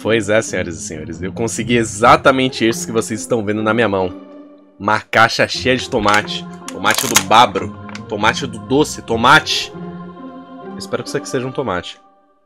Pois é, senhoras e senhores, eu consegui exatamente isso que vocês estão vendo na minha mão. Uma caixa cheia de tomate. Tomate do babro. Tomate do doce. Tomate. Eu espero que isso aqui seja um tomate.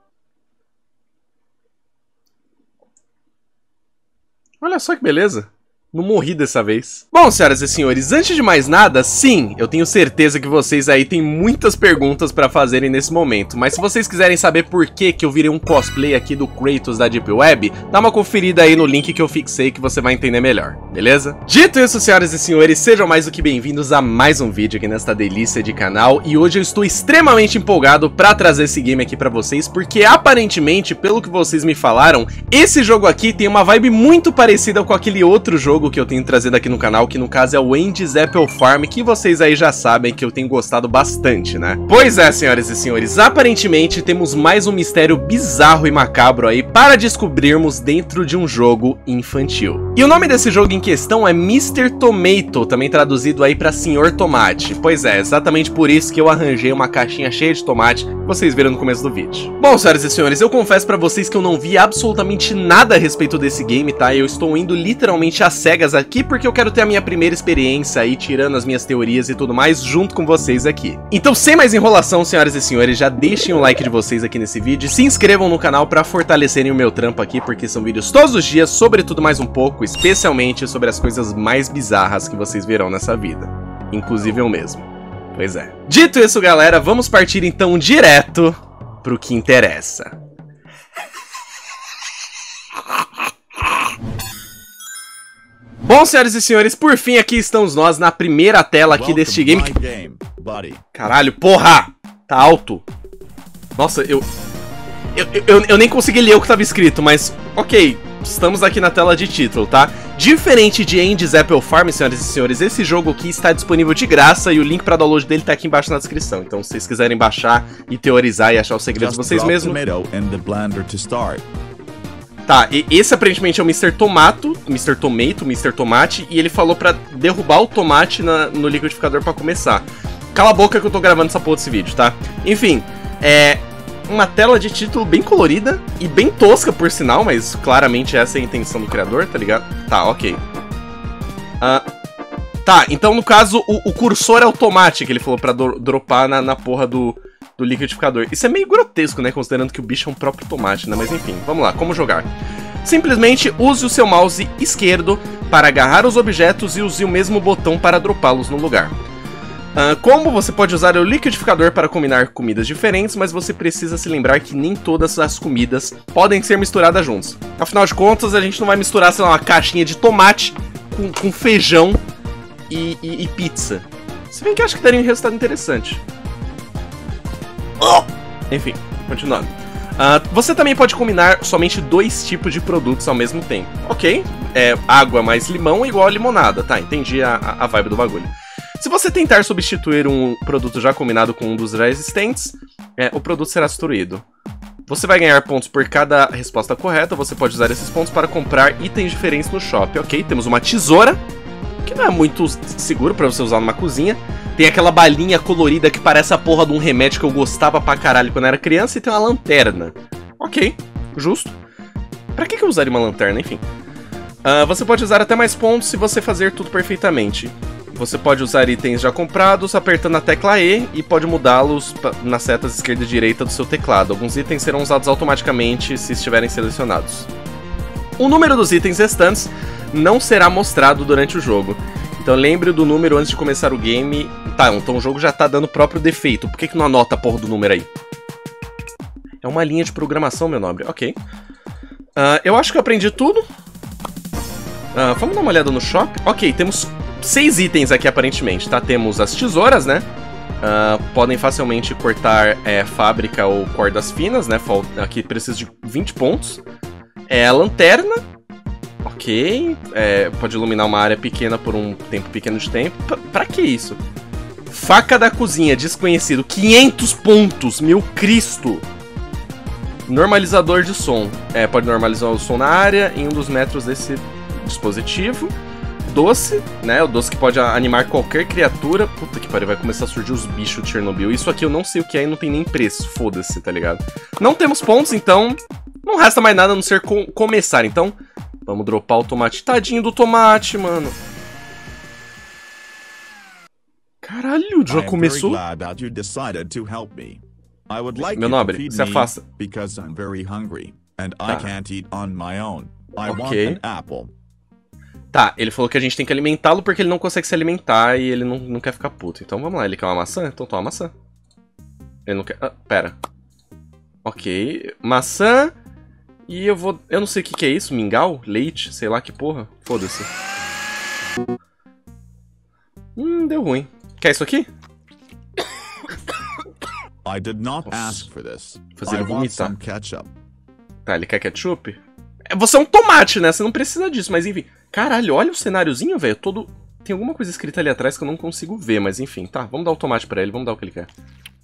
Olha só que beleza. Não morri dessa vez. Bom, senhoras e senhores, antes de mais nada, sim, eu tenho certeza que vocês aí têm muitas perguntas pra fazerem nesse momento, mas se vocês quiserem saber por que eu virei um cosplay aqui do Kratos da Deep Web, dá uma conferida aí no link que eu fixei que você vai entender melhor, beleza? Dito isso, senhoras e senhores, sejam mais do que bem-vindos a mais um vídeo aqui nesta delícia de canal, e hoje eu estou extremamente empolgado pra trazer esse game aqui pra vocês, porque aparentemente, pelo que vocês me falaram, esse jogo aqui tem uma vibe muito parecida com aquele outro jogo que eu tenho trazido aqui no canal, que no caso é o Andy's Apple Farm, que vocês aí já sabem que eu tenho gostado bastante, né? Pois é, senhoras e senhores, aparentemente temos mais um mistério bizarro e macabro aí para descobrirmos dentro de um jogo infantil. E o nome desse jogo em questão é Mr. Tomato, também traduzido aí para Senhor Tomate. Pois é, exatamente por isso que eu arranjei uma caixinha cheia de tomate que vocês viram no começo do vídeo. Bom, senhoras e senhores, eu confesso pra vocês que eu não vi absolutamente nada a respeito desse game, tá? Eu estou indo literalmente a cegas aqui porque eu quero ter a minha primeira experiência aí, tirando as minhas teorias e tudo mais, junto com vocês aqui. Então, sem mais enrolação, senhoras e senhores, já deixem o like de vocês aqui nesse vídeo, se inscrevam no canal pra fortalecerem o meu trampo aqui, porque são vídeos todos os dias sobre tudo mais um pouco, especialmente sobre as coisas mais bizarras que vocês verão nessa vida. Inclusive eu mesmo. Pois é. Dito isso, galera, vamos partir então direto pro que interessa. Bom, senhoras e senhores, por fim aqui estamos nós na primeira tela aqui deste game. Caralho, porra! Tá alto. Nossa, eu nem consegui ler o que tava escrito, mas ok, estamos aqui na tela de título, tá? Diferente de Andy's Apple Farm, senhoras e senhores, esse jogo aqui está disponível de graça e o link para download dele tá aqui embaixo na descrição. Então, se vocês quiserem baixar e teorizar e achar os segredos de vocês mesmos. Tá, e esse aparentemente é o Mr. Tomato, Mr. Tomate, e ele falou pra derrubar o tomate no liquidificador pra começar. Cala a boca que eu tô gravando essa porra desse vídeo, tá? Enfim, uma tela de título bem colorida e bem tosca, por sinal, mas claramente essa é a intenção do criador, tá ligado? Tá, ok. Tá, então no caso o cursor é o tomate que ele falou pra dropar na porra do liquidificador. Isso é meio grotesco, né, considerando que o bicho é um próprio tomate, né, mas enfim, vamos lá, como jogar? Simplesmente use o seu mouse esquerdo para agarrar os objetos e use o mesmo botão para dropá-los no lugar. Como você pode usar o liquidificador para combinar comidas diferentes, mas você precisa se lembrar que nem todas as comidas podem ser misturadas juntas. Afinal de contas, a gente não vai misturar, sei lá, uma caixinha de tomate com feijão e pizza. Se bem que eu acho que daria um resultado interessante. Enfim, continuando. Você também pode combinar somente dois tipos de produtos ao mesmo tempo. Ok, água mais limão igual a limonada. Tá, entendi a vibe do bagulho. Se você tentar substituir um produto já combinado com um dos já existentes, o produto será destruído. Você vai ganhar pontos por cada resposta correta. Você pode usar esses pontos para comprar itens diferentes no shopping. Ok, temos uma tesoura, que não é muito seguro pra você usar numa cozinha. Tem aquela balinha colorida que parece a porra de um remédio que eu gostava pra caralho quando era criança. E tem uma lanterna. Ok, justo. Pra que eu usaria uma lanterna? Enfim. Você pode usar até mais pontos se você fazer tudo perfeitamente. Você pode usar itens já comprados apertando a tecla E e pode mudá-los nas setas esquerda e direita do seu teclado. Alguns itens serão usados automaticamente se estiverem selecionados. O número dos itens restantes não será mostrado durante o jogo. Então lembre do número antes de começar o game. Tá, então o jogo já tá dando o próprio defeito. Por que não anota a porra do número aí? É uma linha de programação, meu nobre. Ok. Eu acho que eu aprendi tudo. Vamos dar uma olhada no shop. Ok, temos 6 itens aqui aparentemente, tá? Temos as tesouras, né? Podem facilmente cortar fábrica ou cordas finas, né? Aqui precisa de 20 pontos. A lanterna. Ok, pode iluminar uma área pequena por um tempo pequeno de tempo. Pra que isso? Faca da cozinha, desconhecido, 500 pontos, meu Cristo! Normalizador de som, pode normalizar o som na área em 1 dos metros desse dispositivo. Doce, né, o doce que pode animar qualquer criatura. Puta que pariu, vai começar a surgir os bichos de Chernobyl. Isso aqui eu não sei o que é e não tem nem preço, foda-se, tá ligado? Não temos pontos, então Não resta mais nada a não ser começar. Então, vamos dropar o tomate. Tadinho do tomate, mano. Caralho, já começou? Meu nobre, se afasta. Ok. Tá, ele falou que a gente tem que alimentá-lo porque ele não consegue se alimentar e ele não quer ficar puto. Então vamos lá, ele quer uma maçã? Então toma uma maçã. Ele não quer... Ah, pera. Ok, maçã. E eu vou... Eu não sei o que é isso, mingau? Leite? Sei lá que porra. Foda-se. Deu ruim. Quer isso aqui? Fazer ele vomitar. Tá, ele quer ketchup? Você é um tomate, né? Você não precisa disso, mas enfim. Caralho, olha o cenáriozinho, velho. Todo... Tem alguma coisa escrita ali atrás que eu não consigo ver, mas enfim. Tá, vamos dar o tomate pra ele, vamos dar o que ele quer.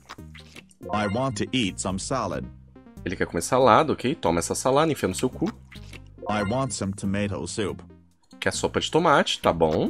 Ele quer comer salada, ok? Toma essa salada, enfia no seu cu. Quer sopa de tomate, tá bom.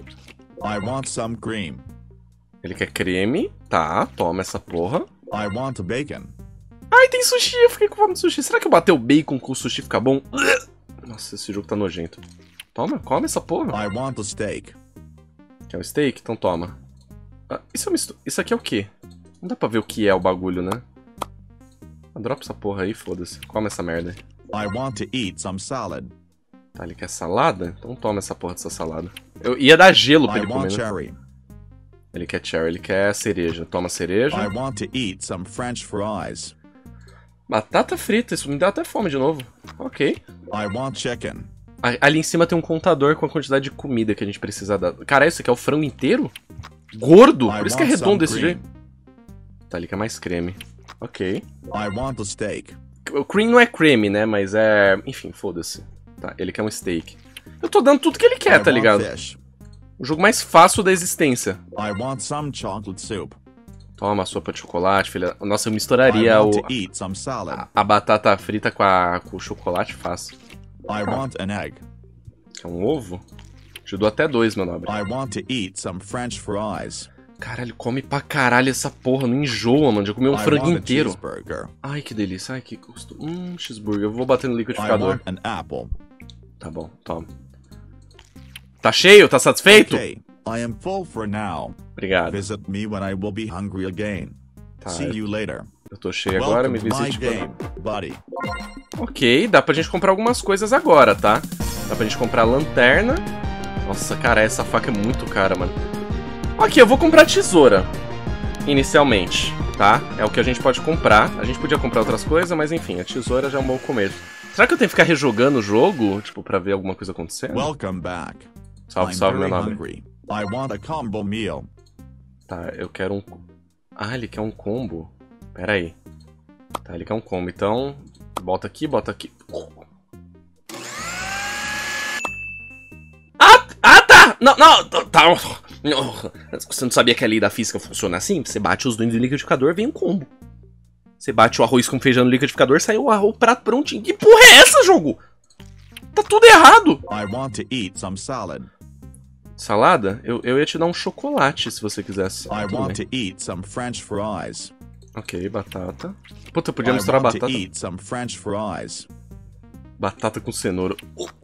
Ele quer creme, tá, toma essa porra. Ai, tem sushi, eu fiquei com fome de sushi. Será que eu bater o bacon com o sushi fica bom? Nossa, esse jogo tá nojento. Toma, come essa porra. Quer o steak? Então toma. Ah, isso aqui é o quê? Não dá pra ver o que é o bagulho, né? Dropa essa porra aí, foda-se. Come essa merda aí. Tá, ele quer salada? Então toma essa porra dessa salada. Eu ia dar gelo pra ele comer, né? Ele quer cherry, ele quer cereja. Toma cereja. Batata frita, isso me dá até fome de novo. Ok. Ali em cima tem um contador com a quantidade de comida que a gente precisa dar. Cara, isso aqui é o frango inteiro? Gordo? Por isso que é redondo desse jeito. Tá, ele quer mais creme. Ok. O cream não é creme, né? Mas é... Enfim, foda-se. Tá, ele quer um steak. Eu tô dando tudo que ele quer, tá ligado? O jogo mais fácil da existência. Toma, sopa de chocolate, filha. Nossa, eu misturaria a batata frita com o chocolate fácil. Quer um ovo? Te dou até 2, meu nobre. Caralho, come pra caralho essa porra, não enjoa, mano. Já comi um frango inteiro. Ai, que delícia. Ai, que gosto. Cheeseburger. Eu vou bater no liquidificador. Tá bom, toma. Tá cheio? Tá satisfeito? Obrigado. Tá, eu tô cheio agora, me visite quando... Ok, dá pra gente comprar algumas coisas agora, tá? Dá pra gente comprar lanterna. Nossa, cara, essa faca é muito cara, mano. Ok, eu vou comprar tesoura. Inicialmente, tá? É o que a gente pode comprar. A gente podia comprar outras coisas, mas enfim, a tesoura já é um bom começo. Será que eu tenho que ficar rejogando o jogo, tipo, pra ver alguma coisa acontecendo? Salve, salve, meu nome. Tá, eu quero um... Ah, ele quer um combo. Pera aí. Tá, ele quer um combo, então... Bota aqui, bota aqui. Ah, tá! Não, tá... Você não sabia que a lei da física funciona assim? Você bate os dois no liquidificador, vem um combo. Você bate o arroz com feijão no liquidificador, sai o prato prontinho. Que porra é essa, jogo? Tá tudo errado. Salada? Eu ia te dar um chocolate se você quisesse. Ok, batata. Puta, eu podia misturar batata. Batata com cenoura.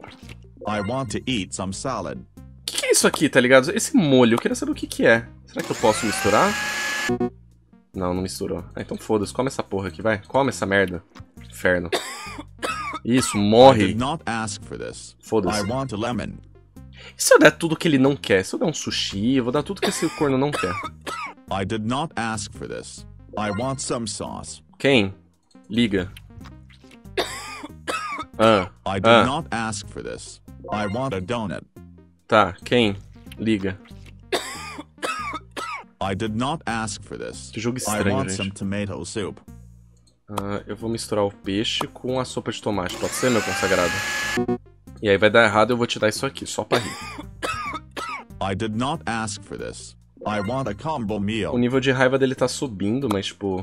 Que é isso aqui, tá ligado? Esse molho, eu queria saber o que é. Será que eu posso misturar? Não, não misturou. Ah, então foda-se, come essa porra aqui, vai. Come essa merda. Inferno. Isso, morre. Foda-se. E se eu der tudo que ele não quer? Se eu der um sushi, eu vou dar tudo que esse corno não quer. Quem? Liga. Tá, quem? Liga. Que jogo estranho, gente. Eu vou misturar o peixe com a sopa de tomate. Pode ser, meu consagrado? E aí vai dar errado, eu vou te dar isso aqui, só pra rir. O nível de raiva dele tá subindo, mas tipo...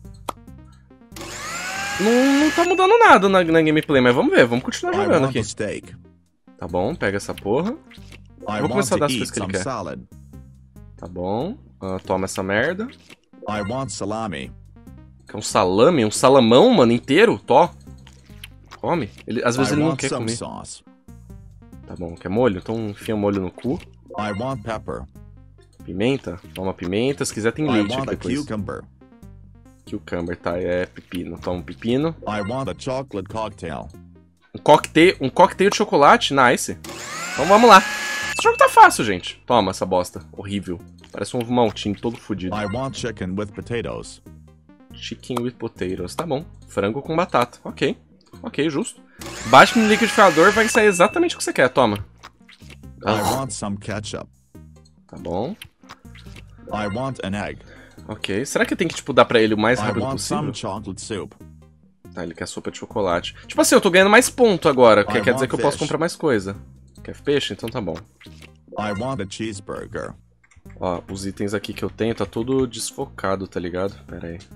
Não tá mudando nada na gameplay, mas vamos ver, vamos continuar jogando aqui. Tá bom, pega essa porra. Vou começar a dar as coisas que ele quer. Tá bom, toma essa merda. Quer um salame? Um salamão, mano, inteiro? Tó. Come? Às vezes ele não quer comer. Tá bom, quer molho? Então enfia molho no cu. I want pepper. Pimenta? Toma pimenta. Se quiser tem leite aqui depois. Cucumber. Cucumber, tá, é pepino. Toma um pepino. I want a chocolate cocktail. Um cocktail de chocolate? Nice. Então vamos lá. Esse jogo tá fácil, gente. Toma essa bosta. Horrível. Parece um ovo maltinho todo fodido. I want chicken with potatoes. Chicken with potatoes. Tá bom. Frango com batata. Ok. Ok, justo. Baixe no liquidificador, vai sair exatamente o que você quer. Toma. I want some ketchup. Tá bom. I want an egg. Ok. Será que eu tenho que, tipo, dar pra ele o mais I rápido want possível? some chocolate soup. Tá, ele quer sopa de chocolate. Tipo assim, eu tô ganhando mais ponto agora. I Quer dizer want que eu posso fish. comprar mais coisa. Quer peixe? Então tá bom. I want a cheeseburger. Ó, os itens aqui que eu tenho tá tudo desfocado, tá ligado? Pera aí.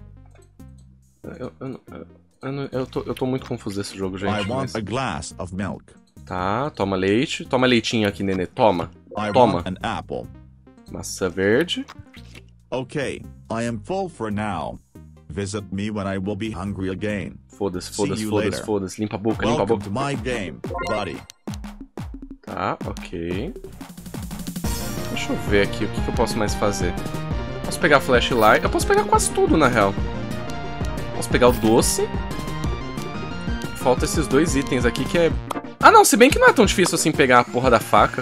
Eu tô muito confuso esse jogo, gente. I want Mas... a glass of milk. Tá, toma leite. Toma leitinho aqui, nenê. Toma. I Toma. want an apple. Maçã verde. Okay, I am full for now. Visit me when I will be hungry again. Foda-se, See foda-se, you foda-se, later. foda-se. Limpa a boca, limpa a Welcome boca. to my game, buddy. Tá, ok. Deixa eu ver aqui o que eu posso mais fazer. Posso pegar flashlight. Eu posso pegar quase tudo, na real. Posso pegar o doce. Falta esses dois itens aqui que é... Ah, não, se bem que não é tão difícil assim pegar a porra da faca.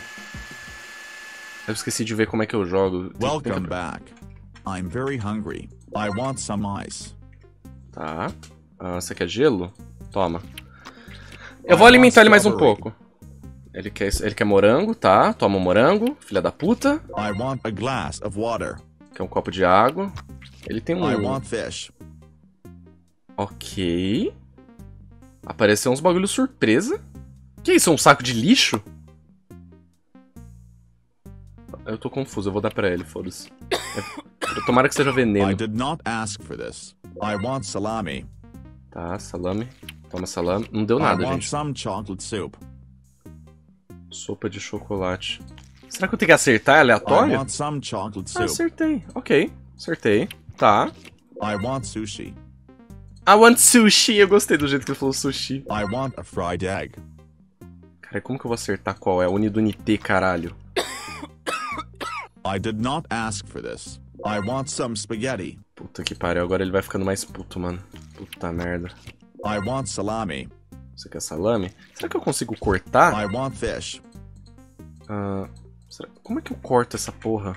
Eu esqueci de ver como é que eu jogo. Welcome back. I'm very hungry. I want some ice. Tá. Você quer gelo? Toma. Eu vou alimentar ele mais um pouco. Ele quer morango, tá? Toma um morango, filha da puta. I want a glass of water. Quer um copo de água. Ele tem um... I want fish. Ok. Apareceu uns bagulho surpresa. Que isso? É um saco de lixo? Eu tô confuso, eu vou dar pra ele, foda-se. Tomara que seja I veneno. did not ask for this. I want salami. Tá, salame. Toma salame. Não deu I nada, want gente. some chocolate soup. Sopa de chocolate. Será que eu tenho que acertar? É I aleatório? want some chocolate Ah, soup. acertei. Ok, acertei. Tá. I want sushi. I want sushi. Eu gostei do jeito que ele falou sushi. I want a fried egg. Cara, como que eu vou acertar qual é? Unidunité, caralho. I did not ask for this. I want some spaghetti. Puta que pariu, agora ele vai ficando mais puto, mano. Puta merda. I want salami. Você quer salame? Será que eu consigo cortar? I want fish. Como é que eu corto essa porra?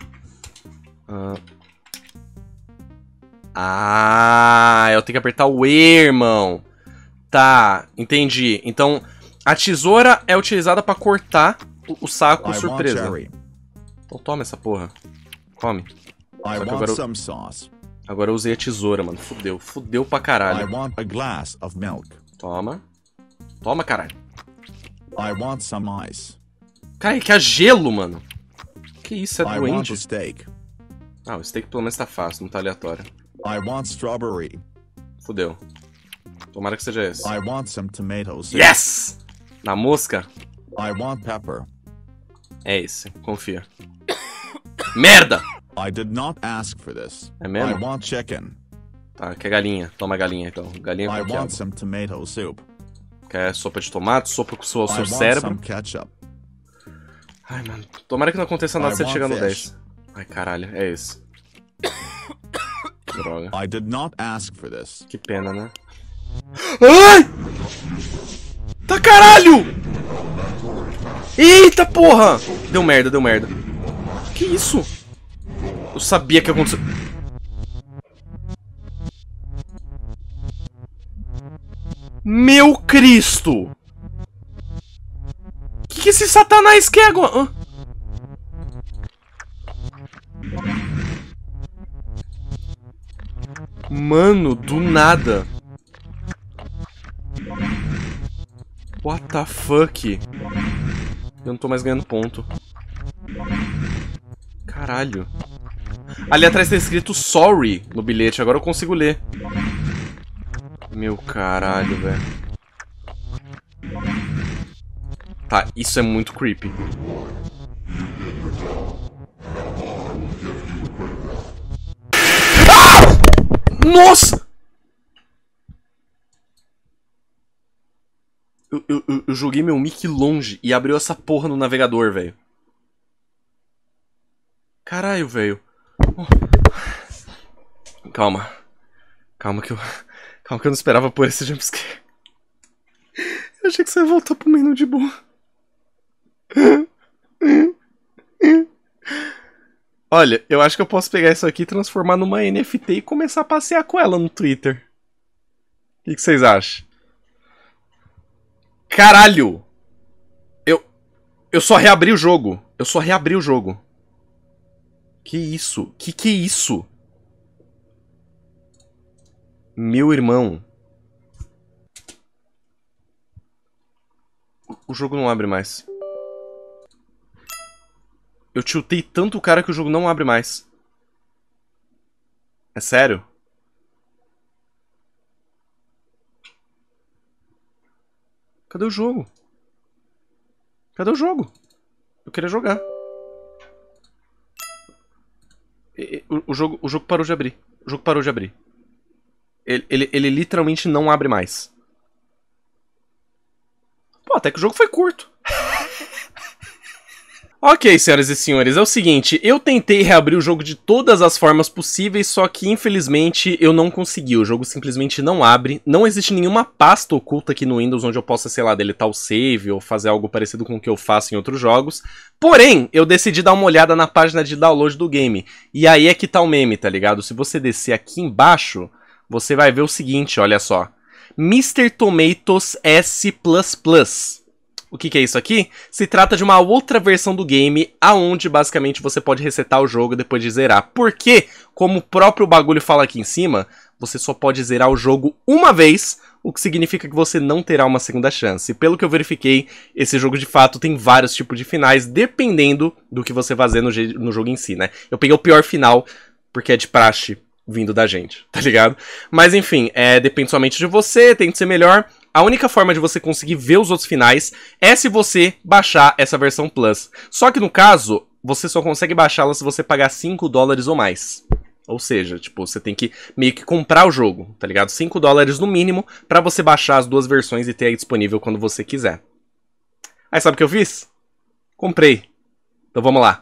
Eu tenho que apertar o E, irmão. Tá, entendi. Então, a tesoura é utilizada pra cortar o saco I want surpresa. cherry. Então toma essa porra. Come. I Só que want agora some sauce. eu usei a tesoura, mano. Fudeu. Fudeu pra I caralho. want a glass of milk. Toma. Toma, caralho. I want some ice. Cara, que é gelo, mano. Que isso, é I want doente? a steak. Ah, o steak pelo menos tá fácil, não tá aleatório. I want strawberry. Fudeu. Tomara que seja esse. I want some tomatoes. Yes! Na mosca? I want pepper. É esse, confia. Merda! I did not ask for this. É mesmo? I want chicken. Tá, quer galinha. Toma galinha, então. Galinha I com want que some tomato soup. Quer sopa de tomate, sopa com o seu I want cérebro. some ketchup. Ai, mano. Tomara que não aconteça nada I se ele want chegar no fish. 10. Ai, caralho. É esse. Droga. I did not ask for this. Que pena, né? Ai! Tá caralho! Eita porra! Deu merda, deu merda. Que isso? Eu sabia que ia acontecer. Meu Cristo! Que esse satanás quer agora? Mano, do nada. What the fuck? Eu não tô mais ganhando ponto. Caralho. Ali atrás tá escrito sorry no bilhete, agora eu consigo ler. Meu caralho, velho. Tá, isso é muito creepy. Ah! Nossa! Eu joguei meu mic longe e abriu essa porra no navegador, velho. Caralho, velho. Calma. Calma que eu não esperava por esse jumpscare. Eu achei que você ia voltar pro menu de boa. Olha, eu acho que eu posso pegar isso aqui, transformar numa NFT e começar a passear com ela no Twitter. O que vocês acham? Caralho! Eu só reabri o jogo. Que isso? Que é isso? Meu irmão. O jogo não abre mais. Eu tiltei tanto o cara que o jogo não abre mais. É sério? Cadê o jogo? Cadê o jogo? Eu queria jogar. O jogo parou de abrir. O jogo parou de abrir. Ele literalmente não abre mais. Pô, até que o jogo foi curto. Ok, senhoras e senhores, é o seguinte, eu tentei reabrir o jogo de todas as formas possíveis, só que infelizmente eu não consegui, o jogo simplesmente não abre, não existe nenhuma pasta oculta aqui no Windows onde eu possa, sei lá, deletar o save ou fazer algo parecido com o que eu faço em outros jogos, porém, eu decidi dar uma olhada na página de download do game, e aí é que tá o meme, tá ligado? Se você descer aqui embaixo, você vai ver o seguinte, olha só, Mr. Tomatoes S++. O que é isso aqui? Se trata de uma outra versão do game, aonde basicamente você pode resetar o jogo depois de zerar. Porque, como o próprio bagulho fala aqui em cima, você só pode zerar o jogo uma vez, o que significa que você não terá uma segunda chance. Pelo que eu verifiquei, esse jogo de fato tem vários tipos de finais, dependendo do que você fazer no jogo em si, né? Eu peguei o pior final, porque é de praxe vindo da gente, tá ligado? Mas enfim, depende somente de você, tem que ser melhor. A única forma de você conseguir ver os outros finais é se você baixar essa versão Plus. Só que no caso, você só consegue baixá-la se você pagar $5 ou mais. Ou seja, tipo, você tem que meio que comprar o jogo, tá ligado? $5 no mínimo pra você baixar as duas versões e ter aí disponível quando você quiser. Aí sabe o que eu fiz? Comprei. Então vamos lá.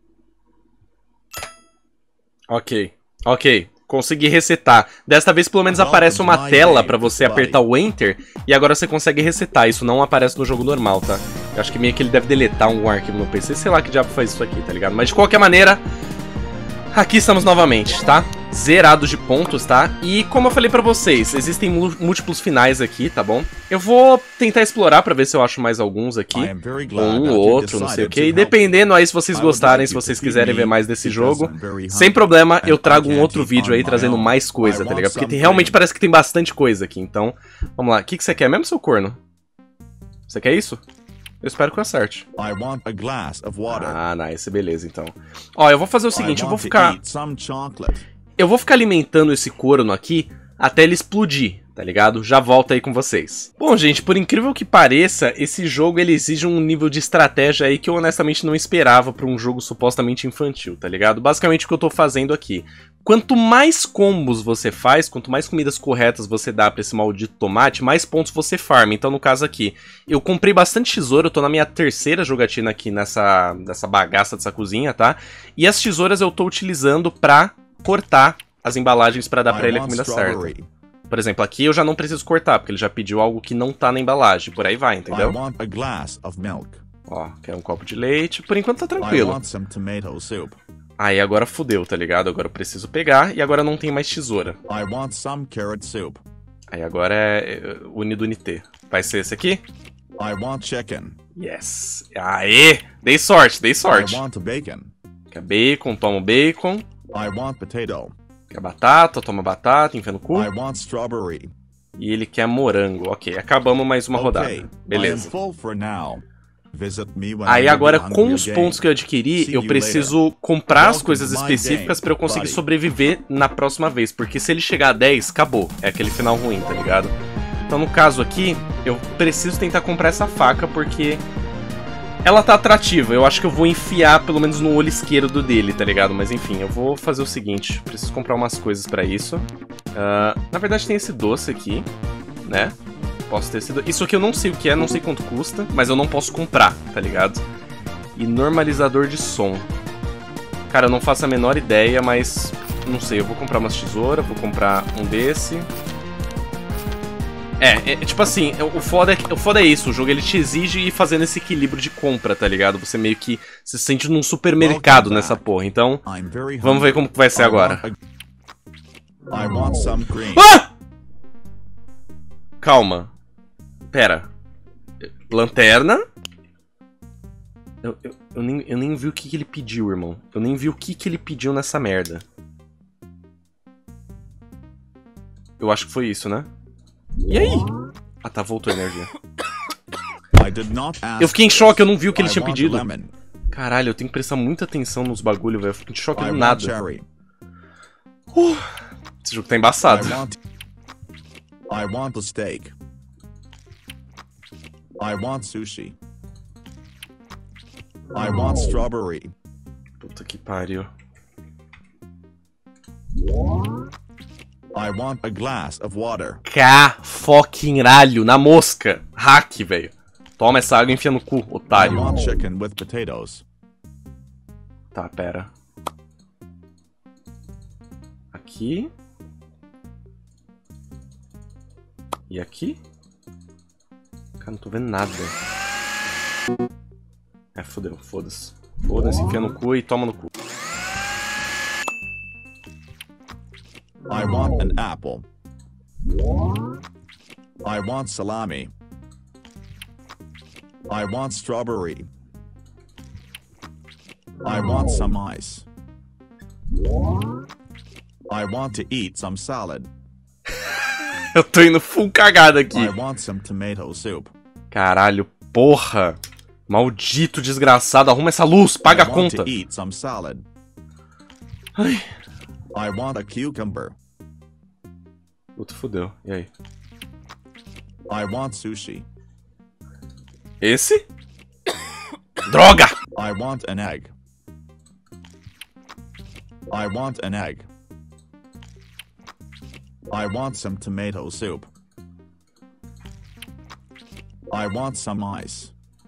Ok. Consegui resetar. Desta vez pelo menos aparece uma tela pra você apertar o Enter e agora você consegue resetar. Isso não aparece no jogo normal, tá? Eu acho que meio que ele deve deletar um arquivo no PC. Sei lá que diabo faz isso aqui, tá ligado? Mas de qualquer maneira, aqui estamos novamente, tá? Zerados de pontos, tá? E como eu falei pra vocês, existem múltiplos finais aqui, tá bom? Eu vou tentar explorar pra ver se eu acho mais alguns aqui. Um ou outro, não sei o que. E dependendo aí se vocês gostarem, se vocês quiserem ver mais desse jogo, sem problema, eu trago um outro vídeo aí trazendo mais coisa, tá ligado? Porque realmente parece que tem bastante coisa aqui. Então, vamos lá. O que você quer mesmo, seu corno? Você quer isso? Eu espero que eu acerte. Ah, nice, beleza, então. Ó, eu vou fazer o seguinte, eu vou ficar alimentando esse corno aqui até ele explodir, tá ligado? Já volto aí com vocês. Bom, gente, por incrível que pareça, esse jogo ele exige um nível de estratégia aí que eu honestamente não esperava pra um jogo supostamente infantil, tá ligado? Basicamente o que eu tô fazendo aqui. Quanto mais combos você faz, quanto mais comidas corretas você dá pra esse maldito tomate, mais pontos você farma. Então, no caso aqui, eu comprei bastante tesoura, eu tô na minha terceira jogatina aqui nessa bagaça dessa cozinha, tá? E as tesouras eu tô utilizando pra cortar as embalagens pra dar pra ele a comida certa. Por exemplo, aqui eu já não preciso cortar, porque ele já pediu algo que não tá na embalagem. Por aí vai, entendeu? Ó, quer um copo de leite. Por enquanto tá tranquilo. Aí agora fudeu, tá ligado? Agora eu preciso pegar e agora não tem mais tesoura. Aí agora é unido unité. Vai ser esse aqui? Yes. Aê! Dei sorte. Quer bacon? Toma o bacon. Quer batata? Toma batata, enfia no cu. E ele quer morango. Ok, acabamos mais uma rodada. Beleza. Aí agora com os pontos que eu adquiri, eu preciso comprar as coisas específicas pra eu conseguir sobreviver na próxima vez. Porque se ele chegar a 10, acabou. É aquele final ruim, tá ligado? Então no caso aqui, eu preciso tentar comprar essa faca porque ela tá atrativa. Eu acho que eu vou enfiar pelo menos no olho esquerdo dele, tá ligado? Mas enfim, eu vou fazer o seguinte. Preciso comprar umas coisas pra isso. Na verdade tem esse doce aqui, né? Posso ter sido... Isso aqui eu não sei o que é, não sei quanto custa, mas eu não posso comprar, tá ligado? E normalizador de som. Cara, eu não faço a menor ideia, mas... Não sei, eu vou comprar umas tesouras, vou comprar um desse. Tipo assim, o foda é isso, o jogo ele te exige ir fazendo esse equilíbrio de compra, tá ligado? Você meio que se sente num supermercado nessa porra, então... Vamos ver como que vai ser agora. Ah! Calma. Pera. Lanterna? Eu nem vi o que ele pediu, irmão. Eu nem vi o que ele pediu nessa merda. Eu acho que foi isso, né? E aí? Ah tá, voltou a energia. Eu fiquei em choque, eu não vi o que ele tinha pedido. Caralho, eu tenho que prestar muita atenção nos bagulho, velho. Eu fico em choque do nada. Esse jogo tá embaçado. I want a steak. I want sushi. I want strawberry. Puta que pariu. I want a glass of water. Fucking-ralho, na mosca. Hack, velho. Toma essa água e enfia no cu, otário. I want chicken with potatoes. Tá, pera. Aqui. E aqui? Cara, não tô vendo nada. Fodeu, foda-se. Foda-se, enfia no cu e toma no cu. I want an apple. I want salami. I want strawberry. I want some ice. I want to eat some salad. Eu tô indo full cagada aqui. I want some tomato soup. Caralho, porra. Maldito desgraçado, arruma essa luz, paga a conta. I want to eat some salad. Ai. I want a cucumber. Puta, fodeu. E aí? I want sushi. Esse? Droga! I want an egg. I want an egg. I want some tomato soup. I want some ice.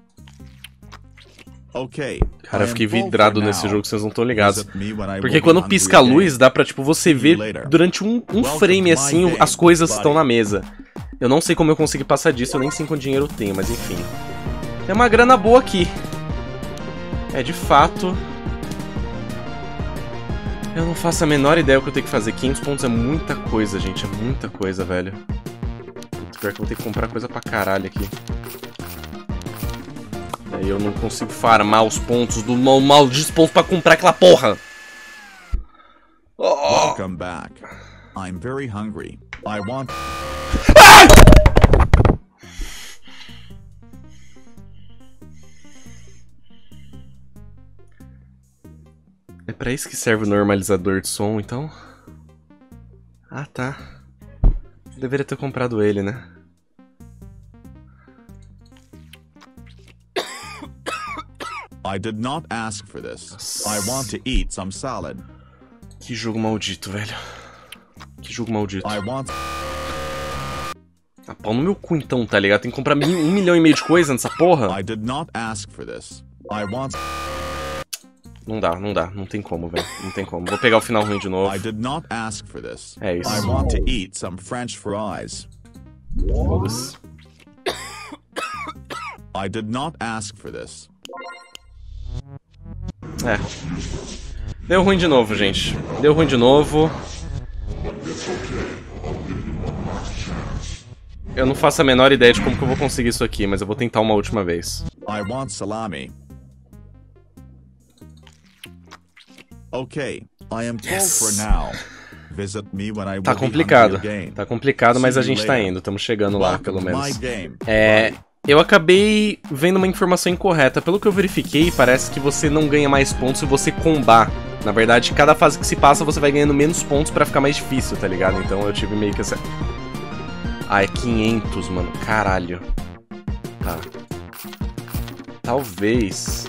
Ok. Cara, eu fiquei vidrado nesse jogo, vocês não estão ligados. Porque quando pisca a luz, dá pra, tipo, você ver durante um frame, assim, as coisas estão na mesa. Eu não sei como eu consegui passar disso, eu nem sei quanto dinheiro eu tenho, mas enfim. Tem uma grana boa aqui. De fato... Eu não faço a menor ideia do que eu tenho que fazer. 500 pontos é muita coisa, gente. É muita coisa, velho. Puta, pior que eu vou ter que comprar coisa pra caralho aqui. Aí eu não consigo farmar os pontos do maldito pontos pra comprar aquela porra. Welcome back. I'm very hungry. I want... É pra isso que serve o normalizador de som, então? Ah, tá. Eu deveria ter comprado ele, né? I did not ask for this. I want to eat some salad. Que jogo maldito, velho. Que jogo maldito. I want... Ah, pau no meu cu então, tá ligado? Tem que comprar 1,5 milhão de coisa nessa porra. I did not ask for this. I want... Não dá, não tem como, velho. Não tem como. Vou pegar o final ruim de novo. I did not ask for this. É isso. I want to eat some French fries. Foda-se. I did not ask for this. Deu ruim de novo, gente. Deu ruim de novo. Eu não faço a menor ideia de como que eu vou conseguir isso aqui, mas eu vou tentar uma última vez. I want salami. Okay, I am full for now. Visit me when I will Tá complicado. Tá complicado, mas a gente tá indo. Estamos chegando lá, pelo menos. Eu acabei vendo uma informação incorreta. Pelo que eu verifiquei, parece que você não ganha mais pontos se você combar. Na verdade, cada fase que se passa, você vai ganhando menos pontos pra ficar mais difícil, tá ligado? Então eu tive meio que essa... Ah, é 500, mano. Caralho. Tá. Talvez...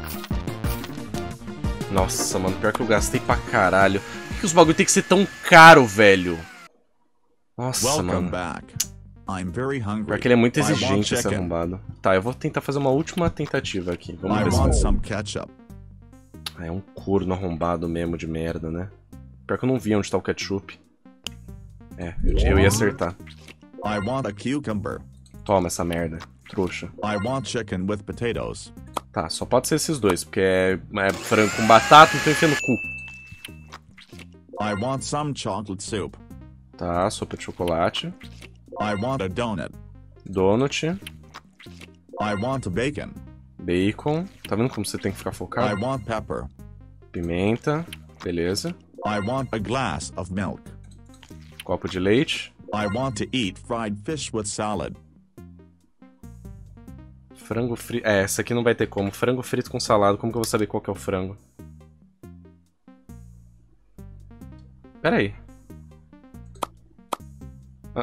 Nossa, mano, pior que eu gastei pra caralho. Por que os bagulho tem que ser tão caro, velho? Nossa, mano. I'm very hungry. Porque ele é muito I want exigente, esse chicken. arrombado. Tá, eu vou tentar fazer uma última tentativa aqui. Vamos I ver se want vai. some ketchup. Ah, é um corno arrombado mesmo de merda, né? Pior que eu não vi onde tá o ketchup. É, eu ia acertar. I want a cucumber. Toma essa merda, trouxa. I want chicken with potatoes. Tá, só pode ser esses dois, porque é frango com batata, então enfia no cu. I want some chocolate soup. Tá, sopa de chocolate. I want a donut. Donut. I want bacon. Bacon. Tá vendo como você tem que ficar I focado? want pepper. Pimenta. Beleza. I want a glass of milk. Copo de leite. I want to eat fried fish with salad. Frango frito. É, essa aqui não vai ter como. Frango frito com salada. Como que eu vou saber qual que é o frango? Pera aí. Ah.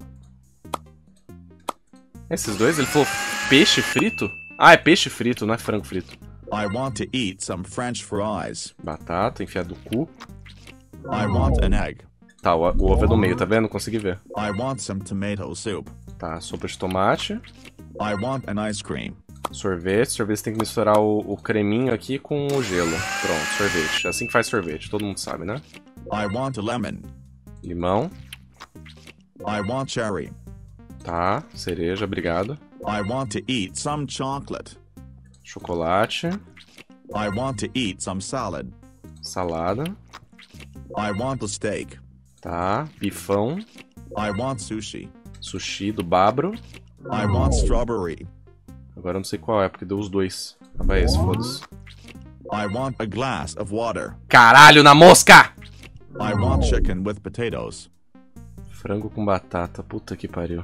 Esses dois? Ele falou peixe frito? Ah, é peixe frito, não é frango frito. I want to eat some French fries. Batata, enfiado no cu. I want an egg. Tá, o ovo é do meio, tá vendo? Consegui ver. I want some tomato soup. Tá, sopa de tomate. I want an ice cream. Sorvete. Sorvete tem que misturar o creminho aqui com o gelo. Pronto, sorvete. É assim que faz sorvete, todo mundo sabe, né? I want a lemon. Limão. I want cherry. Tá, cereja, obrigado. I want to eat some chocolate. Chocolate. I want to eat some salad. Salada. I want a steak. Tá, bifão. I want sushi. Sushi do Babro. I want strawberry. Agora eu não sei qual é, porque deu os dois. Ah, vai esse, foda-se. I want a glass of water. Caralho, na mosca! I want chicken with potatoes. Frango com batata, puta que pariu.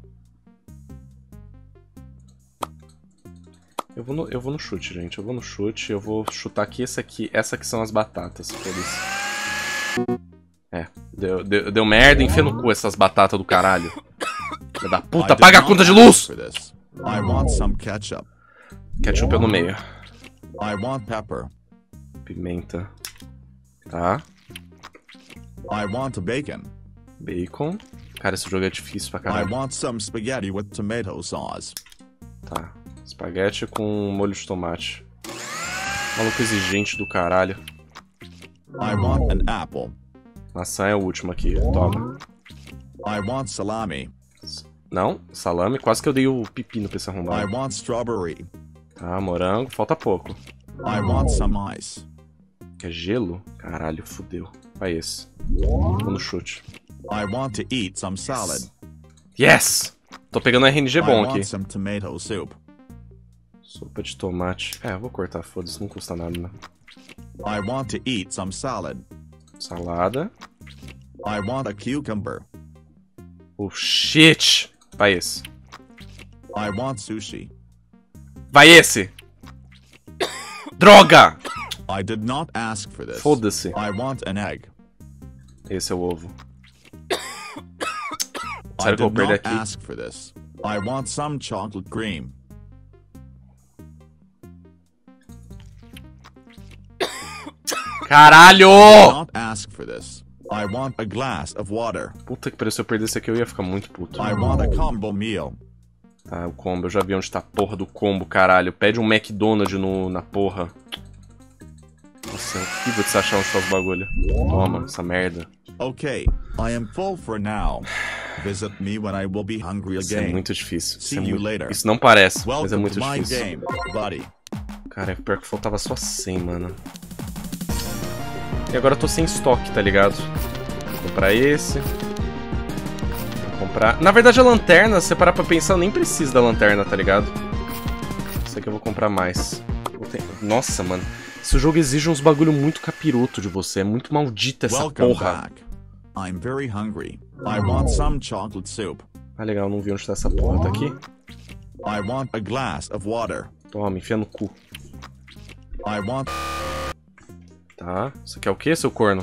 Eu vou no chute, gente. Eu vou no chute. Eu vou chutar aqui esse aqui. Essa aqui são as batatas, foda-se. É, deu merda. Enfia no cu essas batatas do caralho. Filha da puta, paga a conta de luz! I want some ketchup. Ketchup é no meio. I want pepper. Pimenta. Tá. I want bacon. Bacon. Cara, esse jogo é difícil pra I caralho. want some spaghetti with tomato sauce. Tá. Espaguete com molho de tomate. Maluco exigente do caralho. I want an apple. Maçã é o último aqui. Toma. I want salami. Não, salame. Quase que eu dei o pepino pra esse I arrombado. want strawberry. Tá, morango. Falta pouco. I want some ice. Quer gelo? Caralho, fudeu. Vai esse. Vou no chute. I want to eat some salad. Yes! Tô pegando um RNG bom I want aqui. some tomato soup. Sopa de tomate. É, eu vou cortar, foda-se. Não custa nada, né? I want to eat some salad. Salada. I want a cucumber. Oh, shit! Vai esse. I want sushi. Vai esse! Droga! I did not ask for this. Foda-se. I want an egg. Esse é o ovo. I Sério que eu vou did perder not aqui? ask for this. I want some chocolate cream. Caralho! Not ask for this. I want a glass of water. Puta que pariu, se eu perdesse aqui eu ia ficar muito puto. I want a combo meal. Tá, o combo. Eu já vi onde tá a porra do combo, caralho. Pede um McDonald's na porra. Nossa, é horrível de se achar onde tá os bagulho. Toma, essa merda. Okay, I am full for now. Visit me when I will be hungry Isso é again. muito difícil. See you later. Isso não parece, mas é Welcome muito to my difícil. game, buddy. Cara, é pior que faltava só 100, mano. E agora eu tô sem estoque, tá ligado? Vou comprar esse. Vou comprar... Na verdade, a lanterna, se você parar pra pensar, eu nem preciso da lanterna, tá ligado? Isso aqui eu vou comprar mais. Nossa, mano. Esse jogo exige uns bagulho muito capiroto de você. É muito maldita essa Welcome porra. back. I'm very hungry. I want some chocolate soup. Ah, legal, não vi onde tá essa porra. Tá aqui? I want a glass of water. Toma, enfia no cu. I want... Tá. Isso aqui é o que, seu corno?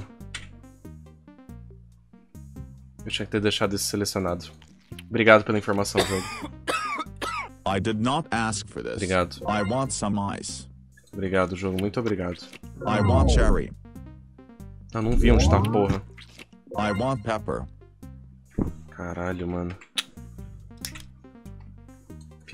Eu tinha que ter deixado esse selecionado. Obrigado pela informação, jogo. I did not ask for this. Obrigado. I want some ice. Obrigado, jogo. Muito obrigado. I want cherry. Ah, não vi onde tá a porra. I want pepper. Caralho, mano.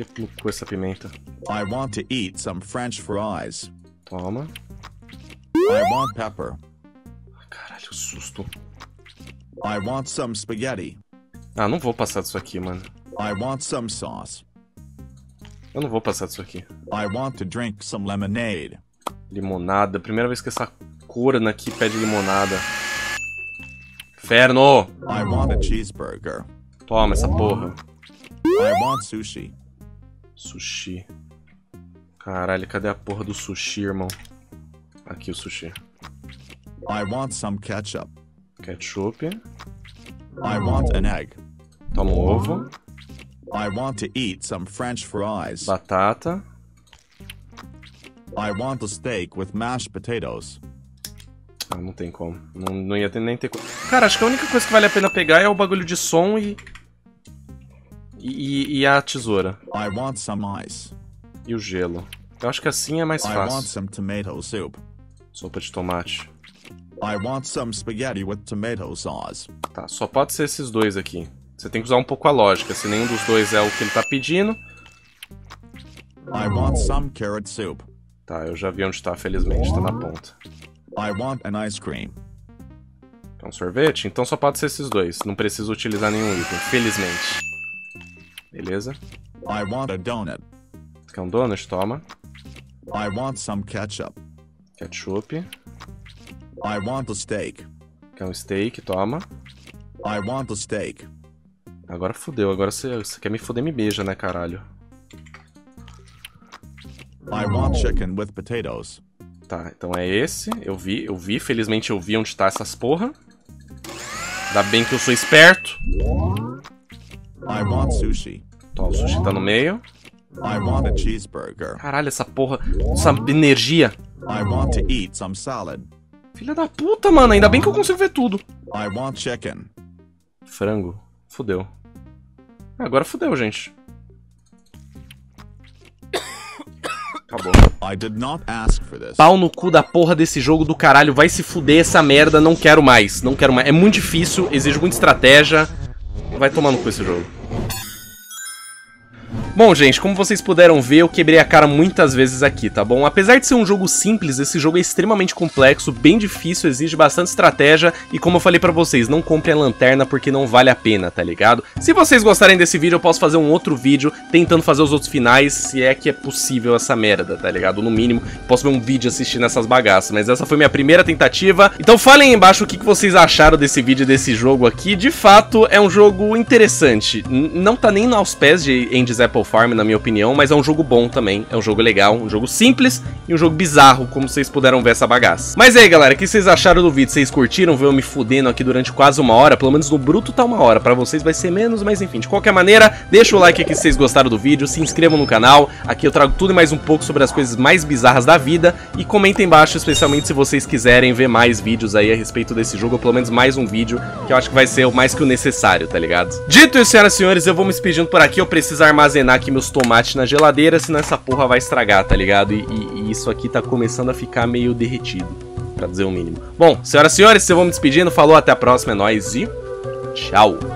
Enfia no cu essa pimenta. I want to eat some French fries. Toma. I want pepper. Caralho, susto. I want some spaghetti. Ah, não vou passar disso aqui, mano. I want some sauce. Eu não vou passar disso aqui. I want to drink some lemonade. Limonada. Primeira vez que essa corna aqui pede limonada. Inferno! I want a cheeseburger. Toma essa porra. I want sushi. Sushi. Caralho, cadê a porra do sushi, irmão? Aqui o sushi. I want some ketchup. Ketchup. I want an egg. Toma um ovo. I want to eat some French fries. Batata. I want a steak with mashed potatoes. Ah, não tem como. Não ia nem ter como. Cara, acho que a única coisa que vale a pena pegar é o bagulho de som e a tesoura. I want some ice. E o gelo. Eu acho que assim é mais I want fácil. some tomato soup. Sopa de tomate. I want some spaghetti with tomato sauce. Tá, só pode ser esses dois aqui. Você tem que usar um pouco a lógica. Se nenhum dos dois é o que ele tá pedindo. I want some carrot soup. Tá, eu já vi onde tá, felizmente. Tá na ponta. I want an ice cream. É um sorvete? Então só pode ser esses dois. Não preciso utilizar nenhum item, felizmente. Beleza. I want a donut. Você quer um donut? Toma. I want some ketchup. Ketchup. I want a steak. Quer um steak? Toma. I want a steak. Agora fudeu. Agora você quer me fuder, me beija, né, caralho? I want chicken with potatoes. Tá, então é esse. Eu vi. Felizmente eu vi onde tá essas porra. Ainda bem que eu sou esperto. I want sushi. Então, o sushi tá no meio. I want a cheeseburger. Caralho, essa porra. Essa energia. I want to eat some salad. Filha da puta, mano. Ainda bem que eu consigo ver tudo. I want chicken. Frango. Fudeu. Agora fudeu, gente. Acabou. I did not ask for this. Pau no cu da porra desse jogo do caralho. Vai se fuder essa merda. Não quero mais. Não quero mais. É muito difícil. Exige muita estratégia. Vai tomar no cu esse jogo. Bom, gente, como vocês puderam ver, eu quebrei a cara muitas vezes aqui, tá bom? Apesar de ser um jogo simples, esse jogo é extremamente complexo, bem difícil, exige bastante estratégia e como eu falei pra vocês, não comprem a lanterna porque não vale a pena, tá ligado? Se vocês gostarem desse vídeo, eu posso fazer um outro vídeo tentando fazer os outros finais, se é que é possível essa merda, tá ligado? No mínimo, posso ver um vídeo assistindo essas bagaças, mas essa foi minha primeira tentativa. Então falem aí embaixo o que vocês acharam desse vídeo, desse jogo aqui. De fato, é um jogo interessante. Não tá nem aos pés de Andy's Apple Farm, na minha opinião, mas é um jogo bom também, é um jogo legal, um jogo simples e um jogo bizarro, como vocês puderam ver essa bagaça. Mas aí, galera, o que vocês acharam do vídeo? Vocês curtiram ver eu me fudendo aqui durante quase uma hora? Pelo menos no bruto tá uma hora, pra vocês vai ser menos, mas enfim, de qualquer maneira, deixa o like aqui se vocês gostaram do vídeo, se inscrevam no canal, aqui eu trago tudo e mais um pouco sobre as coisas mais bizarras da vida, e comentem embaixo, especialmente se vocês quiserem ver mais vídeos aí a respeito desse jogo, ou pelo menos mais um vídeo, que eu acho que vai ser o mais que o necessário, tá ligado? Dito isso, senhoras e senhores, eu vou me despedindo por aqui, eu preciso armazenar aqui meus tomates na geladeira, senão essa porra vai estragar, tá ligado? E isso aqui tá começando a ficar meio derretido, pra dizer o mínimo. Bom, senhoras e senhores, eu vou me despedindo, falou, até a próxima, é nóis e tchau!